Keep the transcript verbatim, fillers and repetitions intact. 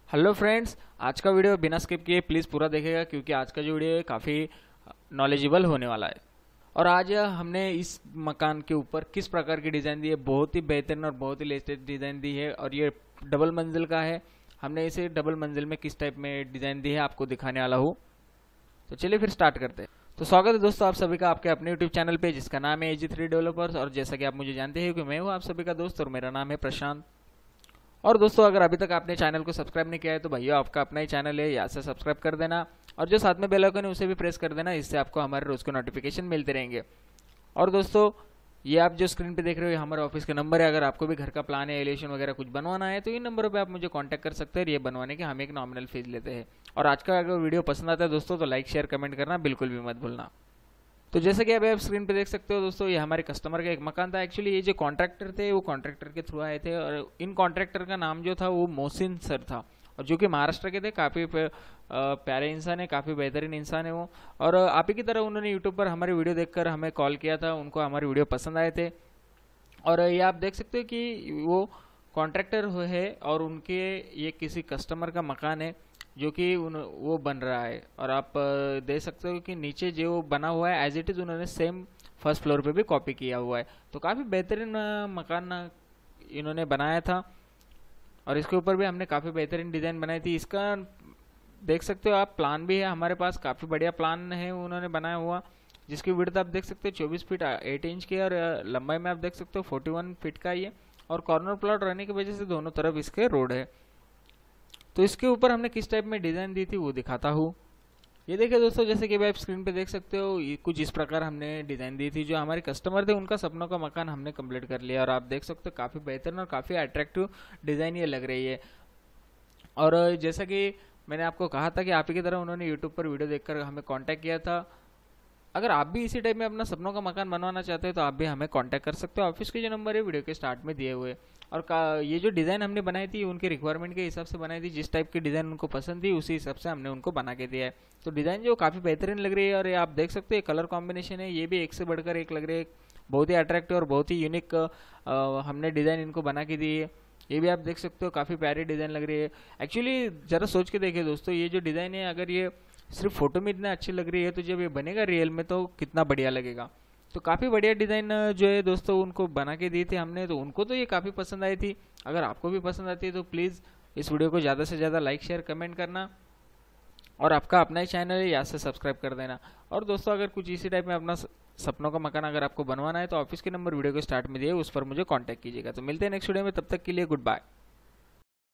Hello friends, आज का video बिना स्किप किए प्लीज़ पूरा देखिएगा क्योंकि आज का जो वीडियो है काफ़ी नॉलेजेबल होने वाला है। और आज हमने इस मकान के ऊपर किस प्रकार की डिज़ाइन दी है, बहुत ही बेहतरीन और बहुत ही लेटेस्ट डिज़ाइन दी है और ये डबल मंजिल का है। हमने इसे डबल मंजिल में किस टाइप में डिज़ाइन दी है आपको दिखाने वाला हूँ। तो चलिए फिर स्टार्ट करते हैं। तो स्वागत है दोस्तों आप सभी का आपके अपने यूट्यूब चैनल पे जिसका नाम है ए जी थ्री डेवलपर्स। और जैसा कि आप मुझे जानते हैं कि मैं हूँ आप सभी का दोस्त और मेरा नाम है प्रशांत। और दोस्तों अगर अभी तक आपने चैनल को सब्सक्राइब नहीं किया है तो भैया आपका अपना ही चैनल है, यहाँ से सब्सक्राइब कर देना और जो साथ में बेल आइकन है उसे भी प्रेस कर देना। इससे आपको हमारे रोज को नोटिफिकेशन मिलते रहेंगे। और दोस्तों ये आप जो स्क्रीन पे देख रहे हो ये हमारे ऑफिस का नंबर है। अगर आपको भी घर का प्लान है, एलिवेशन वगैरह कुछ बनवाना है तो इन नंबरों पे आप मुझे कांटेक्ट कर सकते हैं। ये बनवाने के हम एक नॉमिनल फीस लेते हैं। और आज का अगर वीडियो पसंद आता है दोस्तों तो लाइक शेयर कमेंट करना बिल्कुल भी मत भूलना। तो जैसे कि अभी आप स्क्रीन पे देख सकते हो दोस्तों, ये हमारे कस्टमर का एक मकान था। एक्चुअली ये जो कॉन्ट्रैक्टर थे वो कॉन्ट्रैक्टर के थ्रू आए थे और इन कॉन्ट्रैक्टर का नाम जो था वो मोहसिन सर था और जो कि महाराष्ट्र के थे। काफ़ी प्यारे इंसान है, काफ़ी बेहतरीन इंसान है वो। और आप ही की तरह उन्होंने यूट्यूब पर हमारे वीडियो देखकर हमें कॉल किया था, उनको हमारे वीडियो पसंद आए थे। और ये आप देख सकते हो कि वो कॉन्ट्रैक्टर है और उनके ये किसी कस्टमर का मकान है जो कि उन वो बन रहा है। और आप देख सकते हो कि नीचे जो बना हुआ है एज इट इज़ उन्होंने सेम फर्स्ट फ्लोर पे भी कॉपी किया हुआ है। तो काफ़ी बेहतरीन मकान इन्होंने बनाया था और इसके ऊपर भी हमने काफ़ी बेहतरीन डिज़ाइन बनाई थी। इसका देख सकते हो आप प्लान भी है हमारे पास, काफ़ी बढ़िया प्लान है उन्होंने बनाया हुआ, जिसकी विड्थ आप देख सकते हो चौबीस फीट एट इंच की और लंबाई में आप देख सकते हो फोर्टी वन फीट का ये। और कॉर्नर प्लॉट रहने की वजह से दोनों तरफ इसके रोड है। तो इसके ऊपर हमने किस टाइप में डिज़ाइन दी थी वो दिखाता हूँ। ये देखिए दोस्तों, जैसे कि आप स्क्रीन पे देख सकते हो ये कुछ इस प्रकार हमने डिज़ाइन दी थी। जो हमारे कस्टमर थे उनका सपनों का मकान हमने कंप्लीट कर लिया और आप देख सकते हो काफ़ी बेहतरीन और काफ़ी अट्रैक्टिव डिज़ाइन ये लग रही है। और जैसा कि मैंने आपको कहा था कि आप ही की तरह उन्होंने यूट्यूब पर वीडियो देखकर हमें कांटेक्ट किया था। अगर आप भी इसी टाइप में अपना सपनों का मकान बनवाना चाहते हो तो आप भी हमें कांटेक्ट कर सकते हो। ऑफिस के जो नंबर है वीडियो के स्टार्ट में दिए हुए। और ये जो डिज़ाइन हमने बनाई थी उनके रिक्वायरमेंट के हिसाब से बनाई थी, जिस टाइप की डिज़ाइन उनको पसंद थी उसी हिसाब से हमने उनको बना के दिया है। तो डिज़ाइन जो काफ़ी बेहतरीन लग रही है और ये आप देख सकते हो कलर कॉम्बिनेशन है, ये भी एक से बढ़कर एक लग रही है। बहुत ही अट्रैक्टिव और बहुत ही यूनिक हमने डिज़ाइन इनको बना के दी है। ये भी आप देख सकते हो काफ़ी प्यारी डिज़ाइन लग रही है। एक्चुअली ज़रा सोच के देखिए दोस्तों, ये जो डिज़ाइन है अगर ये सिर्फ फोटो में इतना अच्छी लग रही है तो जब ये बनेगा रियल में तो कितना बढ़िया लगेगा। तो काफ़ी बढ़िया डिज़ाइन जो है दोस्तों उनको बना के दी थी हमने, तो उनको तो ये काफ़ी पसंद आई थी। अगर आपको भी पसंद आती है तो प्लीज़ इस वीडियो को ज़्यादा से ज़्यादा लाइक शेयर कमेंट करना और आपका अपना ही चैनल है यहाँ से सब्सक्राइब कर देना। और दोस्तों अगर कुछ इसी टाइप में अपना सपनों का मकान अगर आपको बनवाना है तो ऑफिस के नंबर वीडियो के स्टार्ट में दिए उस पर मुझे कॉन्टैक्ट कीजिएगा। तो मिलते हैं नेक्स्ट वीडियो में, तब तक के लिए गुड बाय।